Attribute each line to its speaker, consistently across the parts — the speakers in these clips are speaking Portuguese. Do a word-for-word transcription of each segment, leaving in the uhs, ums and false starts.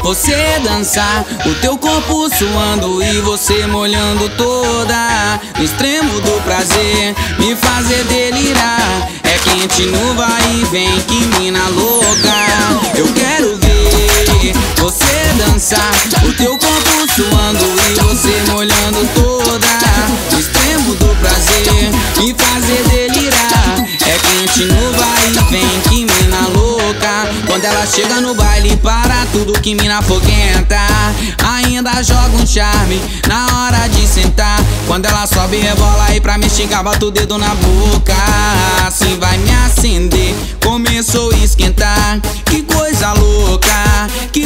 Speaker 1: você dançar, o teu corpo suando e você molhando toda. No extremo do prazer, me fazer delirar. É quente no vai e vem, que mina louca. Eu quero ver você dançar, o teu corpo suando e você molhando toda. No extremo do prazer, me fazer delirar. É quente no vai e vem, que mina louca. Quando ela chega no baile, para tudo, que mina foguenta. Ainda joga um charme na hora de sentar. Quando ela sobe, rebola e pra me xingar, bota o dedo na boca. Assim vai me acender, começou a esquentar. Que coisa louca, que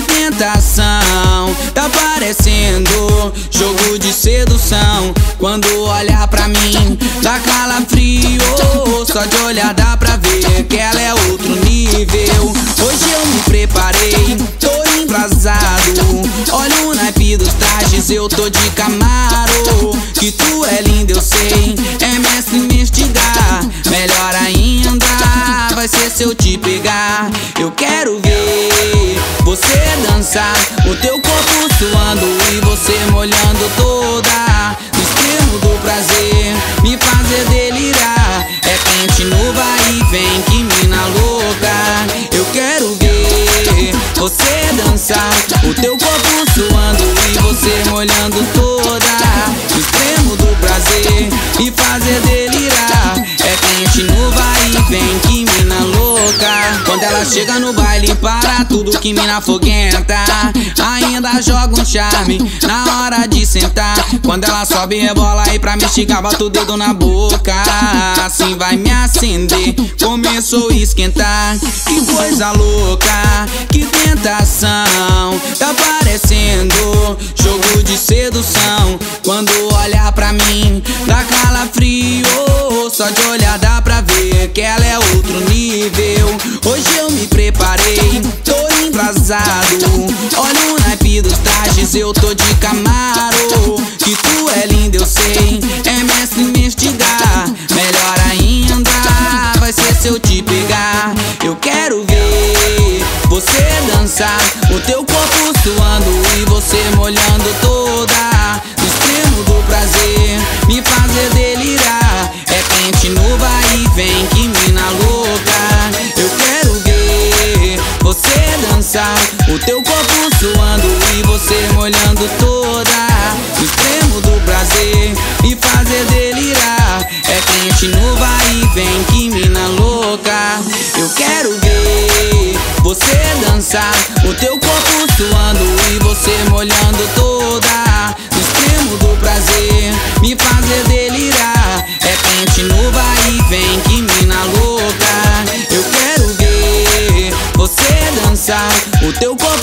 Speaker 1: tentação. Tá parecendo jogo de sedução. Quando olha pra mim, dá calafrio. Só de olhar dá pra ver que ela é outro nível. Hoje eu me preparei, tô embrasado. Olha o naipe dos trajes, eu tô de Camaro. Que tu é linda, eu sei, é mestre em me instigar. Melhor ainda vai ser se eu te pegar. Eu quero ver você dançar, o teu corpo suando e você molhando toda. No extremo do prazer, me fazer delirar. É quente no vai e vem, que mina louca. Eu quero ver você dançar, o teu corpo suando e você molhando toda. No extremo do prazer, me fazer delirar. É quente no vai e vem, que mina louca. Quando ela chega no baile, para tudo, que mina foguenta. Ainda joga um charme na hora de sentar. Quando ela sobe, rebola e pra me xingar, bota o dedo na boca. Assim vai me acender, começou a esquentar. Que coisa louca, que tentação. Tá parecendo jogo de sedução. Quando olha pra mim, dá calafrio. Só de olhar dá pra ver que ela é outro nível. Hoje eu me preparei, tô embrasado. Olha o naipe dos trajes, eu tô de Camaro. Que tu é linda, eu sei, é mestre em me instigar. Melhor ainda vai ser se eu te pegar. Eu quero ver você dançar, o teu corpo suando e você molhando toda. No extremo do prazer, me fazer delirar. É quente no vai e vem, que mina louca. Eu quero ver você dançar, o teu corpo suando e você molhando toda. No extremo do prazer, me fazer delirar. É quente no vai e vem, que mina louca. Eu quero ver você dançar, o teu corpo suando e você molhando toda. No extremo do prazer, me fazer delirar. É quente no vai e vem, que mina louca. Eu quero ver você dançar, o teu corpo